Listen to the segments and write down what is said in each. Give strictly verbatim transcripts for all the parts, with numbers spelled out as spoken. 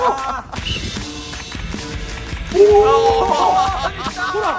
おおほら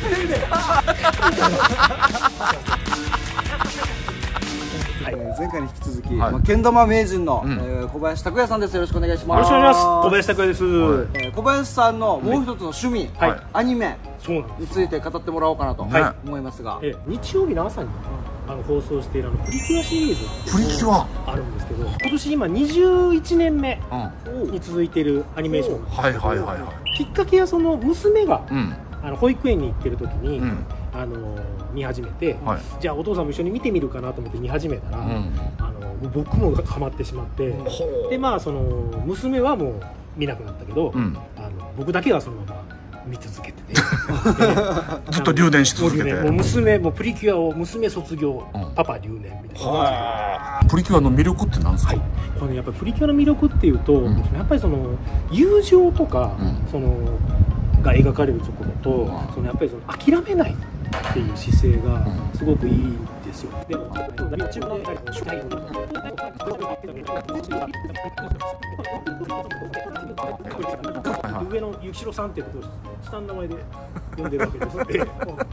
前回に引き続き、まあ、けん玉名人の、うんえー、小林拓也さんです。よろしくお願いします。 よろしくお願いします。小林拓也です、 はいえー、小林さんのもう一つの趣味、はい、アニメについて語ってもらおうかなと思いますが、はい、 え日曜日の朝にあの放送しているあのプリキュアシリーズプリキュアあるんですけど、今年今にじゅういちねんめに続いているアニメーションなんですけど、はいはいはいはい、きっかけはその娘が、うん、あの保育園に行ってる時に、うんあの見始めて、はい、じゃあお父さんも一緒に見てみるかなと思って見始めたら、うん、あのもう僕もハマってしまって、うん、でまあその娘はもう見なくなったけど、うん、あの僕だけはそのまま見続けててずっと留年し続けて、 もう娘もプリキュアを娘卒業、うん、パパ留年みたいな。 プリキュアの魅力って何ですか？はい、 これやっぱりプリキュアの魅力っていうと、うん、やっぱりその友情とか、うん、そのが描かれるところと、うん、そのやっぱりその諦めないっていう姿勢がすごくいいんですよ。でも上のゆきしろさんっていうところを下の名前で呼んでるわけですので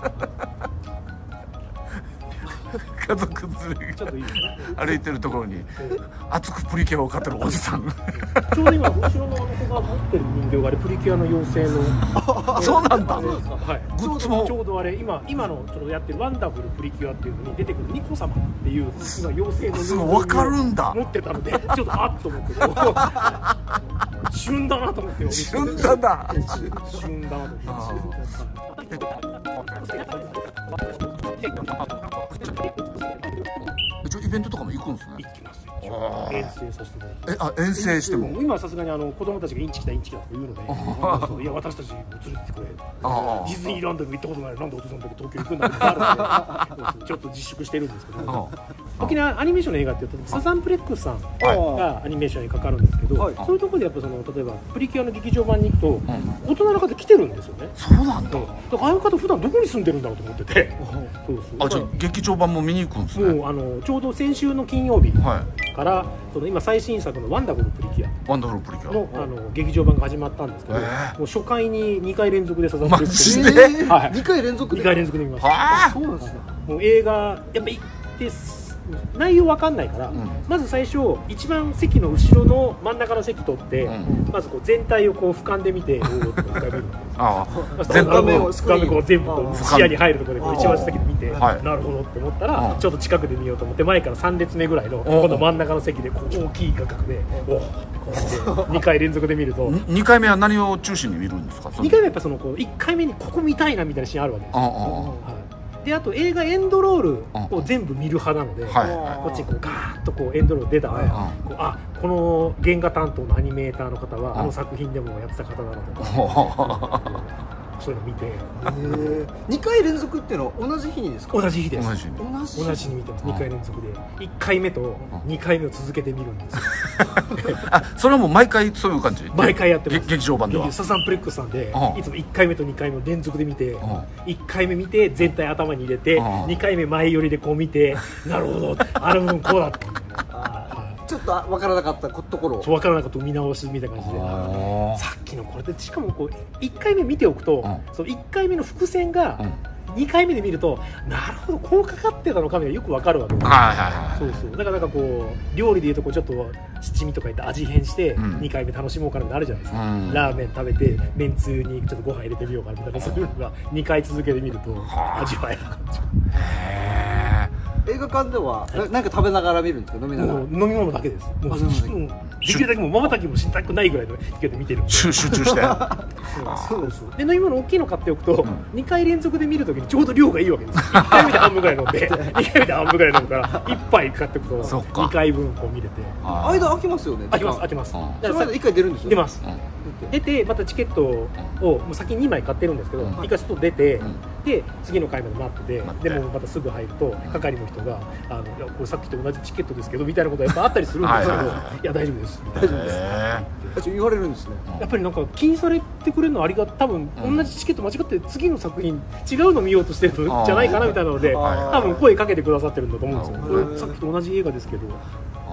家族連れが歩いてるところに熱くプリキュアを飼ってるおじさんちょうど今後ろの子が持ってる人形があれプリキュアの妖精のそうなんだ。 はい、グッズもちょうどあれ今今のそのやってるワンダフルプリキュアっていうのに出てくるニコ様っていう今妖精の人形を持ってたのでちょっとあっと思って旬だなと思って旬だな旬だなと思って一応イベントとかも行くんですね。 行きますよ。遠征させてもらって。 え、あ、遠征しても。 今はさすがにあの子供たちがインチキだインチキだとか言うので、いや私たちも連れてってくれ。ディズニーランドにも行ったことない。なんでお父さんだけ東京行くんだってなるので、ちょっと自粛してるんですけど。沖縄アニメーションの映画って言うとサザンプレックスさんがアニメーションにかかるんですけど、そういうところでやっぱその例えばプリキュアの劇場版に行くと大人の方来てるんですよね。 そうなんだ。 だからああいう方普段どこに住んでるんだろうと思ってて。そうそう。 あ、じゃあ劇場版も見に行くんですね。 もうあのちょうど先週の金曜日から、はい、その今最新作のワンダフルプリキュアワンダフルプリキュアのあの劇場版が始まったんですけど、えー、もう初回ににかい連続でサザンプレックスマジで、 はい、 にかい連続でにかい連続で見ました。 あ、そうなんですね。 もう映画やっぱ行って内容わかんないから、うん、まず最初一番席の後ろの真ん中の席取って、うん、まずこう全体をこう俯瞰で見て、おおって見るああ全部こう全部こう視野に入るところでこう一番席で見て、なるほどって思ったら、ちょっと近くで見ようと思って前からさん列目ぐらいの今度真ん中の席でこう大きい画角でおおってこうやってにかい連続で見るとにかいめは何を中心に見るんですか？ にかいめはやっぱそのこういっかいめにここ見たいなみたいなシーンあるわけですよ。であと映画エンドロールを全部見る派なので、はい、こっちにこうガーッとこうエンドロール出たら、はい、こうあこの原画担当のアニメーターの方はあの作品でもやってた方だなとかそういうの見てにかい連続っていうのは同じ日にですか？ 同じ日です。 同じ同じに見てます。にかい連続でいっかいめとにかいめを続けて見るんですよ。 あ、それはもう毎回そういう感じ？ 毎回やってます。 劇場版ではサザンプレックスさんでいつもいっかいめとにかいめを連続で見て、いっかいめ見て全体頭に入れて、にかいめ前寄りでこう見て、なるほどあの部分こうだった。 ちょっと分からなかったところそう分からなかった見直しみたいな感じでさっきのこれでしかもこういっかいめ見ておくと、うん、そのいっかいめの伏線がにかいめで見ると、うん、なるほどこうかかってたのかみたいなよく分かるわけですよ。そうそうだからなんかこう料理でいうとこうちょっと七味とか言って味変してにかいめ楽しもうかなってあるじゃないですか、うん、ラーメン食べてめんつゆにちょっとご飯入れてみようかみたいなそういうのがにかい続けてみると味わえる感じ。 映画館では何か食べながら見るんですか？飲みながら？ 飲み物だけです。もうできるだけもう瞬きもしたくないぐらいの勢いで見てる。 集中して。 そうそう。で飲み物大きいの買っておくとにかい連続で見るときにちょうど量がいいわけです。いっかいめで半分ぐらい飲んでにかいめで半分ぐらい飲むからいっぱい買っておくとにかいぶんこう見れて。 間空きますよね？ 空きます空きます。 それまでいっかい出るんですよ。 出ます。出てまたチケットをもう先ににまい買ってるんですけど、いっかい外出てで次の回まで待ってて、でもまたすぐ入ると係の人があのいやこれさっきと同じチケットですけどみたいなことがやっぱあったりするんですけど、いや大丈夫です大丈夫です言われるんですね。 やっぱりなんか気にされてくれるのありが多分同じチケット間違って次の作品違うの見ようとしてるんじゃないかなみたいなので多分声かけてくださってるんだと思うんですよ。これさっきと同じ映画ですけど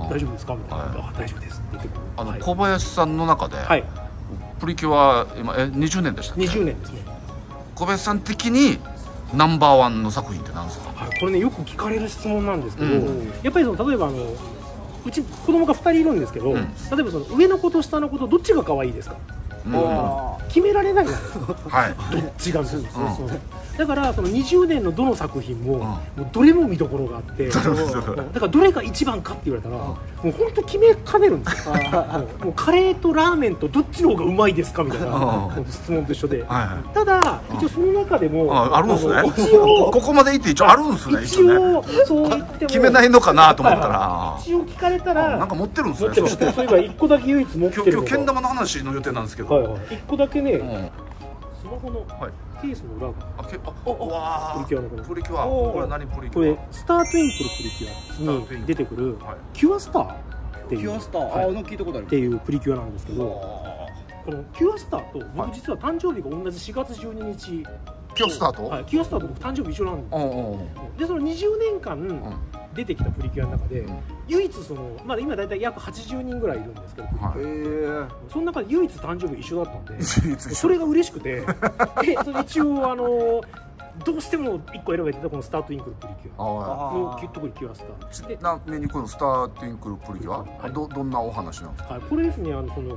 大丈夫ですかみたいな、あ大丈夫ですって言ってくる。 あの小林さんの中でプリキュア今えにじゅうねんでしたっけ？ にじゅうねんですね。 小林さん的にナンバーワンの作品って何ですか？ これねよく聞かれる質問なんですけど、やっぱりその例えばあのうち子供がふたりいるんですけど、例えばその上の子と下の子とどっちが可愛いですか？決められないじゃないですか。はい。どっちがそうそうそう。だからそのにじゅうねんのどの作品ももうどれも見どころがあって、だからどれが一番かって言われたらもう本当決めかねるんですよ。もうカレーとラーメンとどっちの方がうまいですかみたいな質問と一緒で。ただ一応その中でもあるんですね。一応ここまでいって一応あるんですね。一応そう言っても決めないのかなと思ったら一応聞かれたらなんか持ってるんですね。 そういえば一個だけ唯一持ってるのが今日けん玉の話の予定なんですけど、 一個だけねスマホのケースの裏があけあわプリキュアのこのプリキュアこれ何プリキュア？ これスタートゥインクルプリキュアに出てくるキュアスターっていうキュアスターあの聞いたことあるっていうプリキュアなんですけど、このキュアスターと僕実は誕生日が同じしがつじゅうににち。 キュアスターと？ はい、キュアスターと僕誕生日一緒なんですよ。でそのにじゅうねんかん出てきたプリキュアの中で唯一そのまあ今だいたい約はちじゅうにんぐらいいるんですけど、その中で唯一誕生日一緒だったんでそれが嬉しくてそれ一応あのどうしてもいっこ選べてたこのスタートインクルプリキュアの特にキュアスターでちなみにこのスタートインクルプリキュア、はい、ど, どんなお話なんですか？ はい、これですねあのその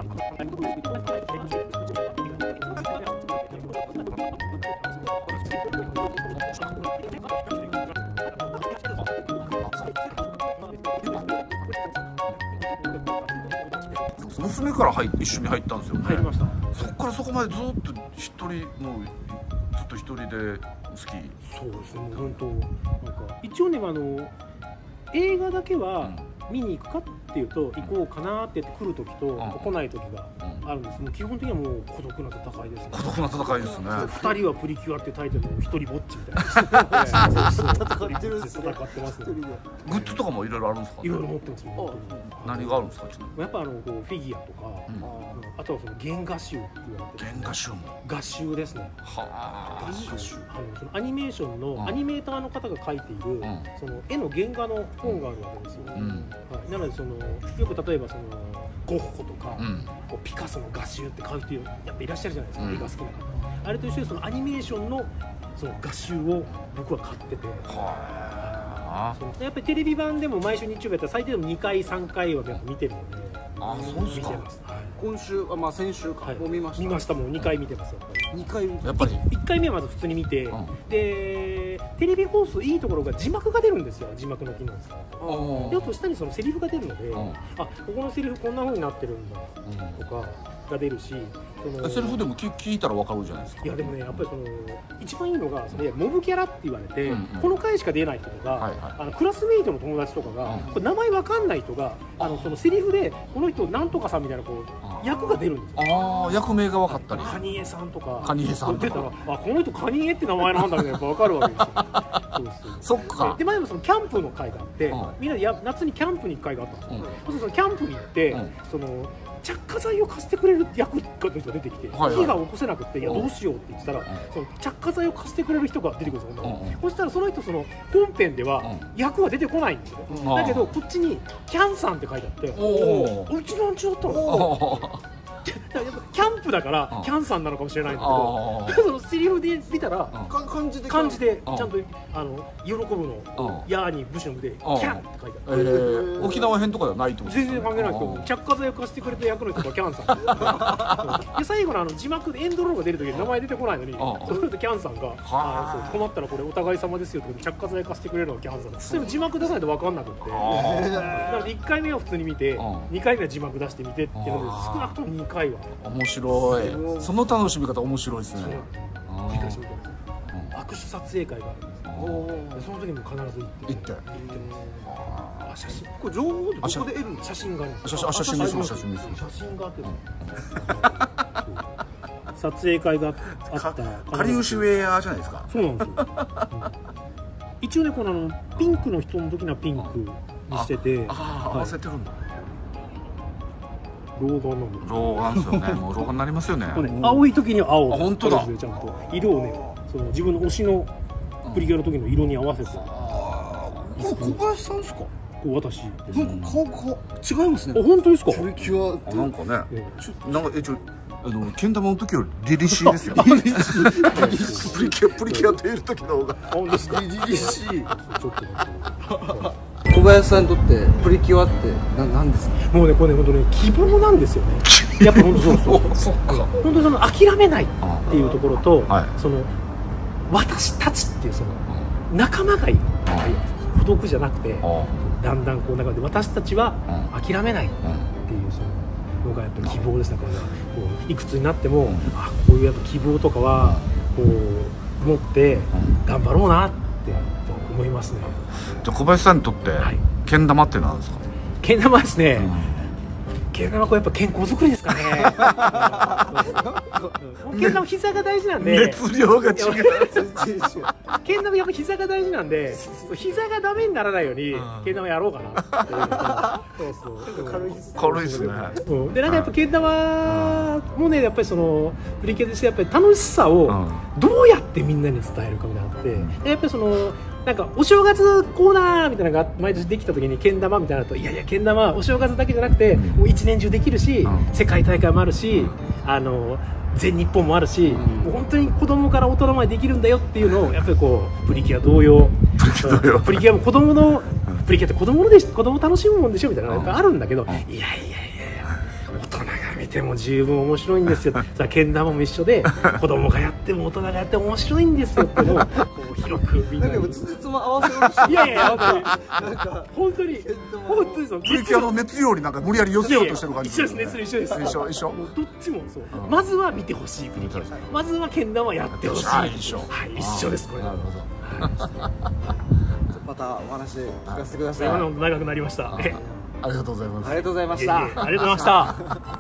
娘から入一緒に入ったんですよね。 入りました。 そこからそこまでずっと一人もうずっと一人で好き。 そうですね。もう本当なんか一応ねあの映画だけは見に行くかっていうと行こうかなって来る時と、うん、来ない時があるんです。もう基本的にはもう孤独な戦いですね。 孤独な戦いですね。 二人はプリキュアってタイトルの一人ぼっちみたいな。戦ってるんですね。戦ってますね。 グッズとかもいろいろあるんですか？ いろいろ持ってます。 何があるんですか？ やっぱあのこうフィギュアとか、あとはその原画集って言われてる。 原画集も。 画集ですね。 はあ。画集。あのそのアニメーションのアニメーターの方が描いているその絵の原画の本があるわけですよ。はい。なのでそのよく例えばそのゴッホとか、うん、こうピカソの画集って買う人やっぱいらっしゃるじゃないですか、うん、絵が好きな方。あれと一緒にそのアニメーションのその画集を僕は買ってて、はそのやっぱりテレビ版でも毎週日曜日やったら最低でもにかいさんかいはやっぱ見てるので、 あそうですか。 見てます。はい、 今週あまあ先週か、はい、もう見ました。 見ました。もうにかい見てます。やっぱりにかいやっぱりいっかいめはまず普通に見て、うん、でテレビ放送いいところが字幕が出るんですよ。字幕の機能を使うと。であと下にそのセリフが出るので、うん、あここのセリフこんな風になってるんだとかが出るし、 そのセリフでも聞聞いたら分かるじゃないですか。 いやでもねやっぱりその一番いいのがそれモブキャラって言われて、うんうん、この回しか出ない人とか、はいはい、あのクラスメイトの友達とかが、うん、これ名前分かんない人があのそのセリフでこの人なんとかさんみたいなこう役が出るんですよ。 ああ役名が分かったり。 カニエさんとか。 カニエさんとか。 出たらあこの人カニエって名前なんだみたいな分かるわけですよ。そうそう。そっか。 で前もそのキャンプの会があって、うん、みんなや夏にキャンプに行く会があったんですよ。うん、そのキャンプに行って、うん、その着火剤を貸してくれる役の人が出てきて、はいはい、火が起こせなくていやどうしようって言ってたら、うん、その着火剤を貸してくれる人が出てくるんですよ。うん、そしたらその人その本編では役は出てこないんですよ。うん、だけどこっちにキャンさんって書いてあって、うちなんちゅうだったの。キャンプだからキャンさんなのかもしれないんだけど、そのセリフで見たら漢字で漢字でちゃんとあの喜ぶの「や」に武士の「で「キャン」って書いてある。 沖縄編とかではないってことですか？全然関係ないですけど、着火剤を貸してくれた役の人がキャンさんで、最後のあの字幕でエンドロールが出る時に名前出てこないのに、その人キャンさんが「困ったらこれお互い様ですよ」って着火剤貸してくれるのがキャンさんでも字幕出さないと分かんなくって、なのでいっかいめは普通に見てにかいめは字幕出してみてっていうので少なくともにかいは。 面白い。その楽しみ方面白いですね。 握手撮影会があるんです。その時も必ず行って行ってます。写真これ情報でどこで得るの？写真があるんです。 写真写真見せる写真見せる写真があって撮影会があったらかりゆしウェアじゃないですか。 そうなんですよ。一応ねこのピンクの人の時にはピンクにしてて合わせてるんだ。 老眼なんだ。 老眼ですよね。もう老眼になりますよね。 青い時には青。 本当だ。 ちゃんと色をね、その自分の推しのプリキュアの時の色に合わせて。 これ小林さんですか？ 私です。 なんか顔顔違いますね。 あ、本当ですか。 プリキュアなんかね、なんかえちょあのけん玉の時より凛々しいですよ。プリキュアプリキュアといる時の方が。 本当ですか。 凛々しい。 ちょっと。 小林さんにとってプリキュアってななんですか。 もうねこれね本当ね希望なんですよね。やっぱ本当そうそう。 そっか。 本当にその諦めないっていうところと、その私たちっていうその仲間がいる。孤独じゃなくて、だんだんこう中で私たちは諦めないっていうそののがやっぱ希望ですね。こういくつになっても、あこういうやっぱ希望とかはこう持って頑張ろうなって思いますね。 じゃあ小林さんにとってけん玉って何ですか。 けん玉ですね。けん玉これやっぱ健康づくりですかね。けん玉膝が大事なんで。 熱量が違う。 けん玉やっぱ膝が大事なんで、膝がダメにならないようにけん玉やろうかな。そうそう。 軽い軽いですね。 でなんかやっぱけん玉もねやっぱりそのプリキュアとしてやっぱり楽しさをどうやってみんなに伝えるかみたいなのがあって、やっぱりその。なんかお正月コーナーみたいなのが毎年できた時にけん玉みたいなのといやいやけん玉お正月だけじゃなくてもう一年中できるし、世界大会もあるし、あの全日本もあるし、もう本当に子供から大人までできるんだよっていうのをやっぱりこうプリキュア同様、プリキュアも子供のプリキュアって子供で子供楽しむもんでしょみたいなのがあるんだけど、いやいやいや大人が見ても十分面白いんですよ。さあけん玉も一緒で子供がやっても大人がやっても面白いんですよっていうのをこう広くみんなに。 でもつじつま合わせようとして。 いやいや本当になんか本当に本当にそう。 プリキュアの熱量になんか無理やり寄せようとしてる感じ。 一緒です熱量一緒です。 一緒一緒。 どっちもそう。まずは見てほしいプリキュア。まずはけん玉やってほしい。 はい一緒。 はい一緒ですこれ。 なるほど。 またお話聞かせてください。 長くなりました。 ありがとうございます。 ありがとうございました。 ありがとうございました。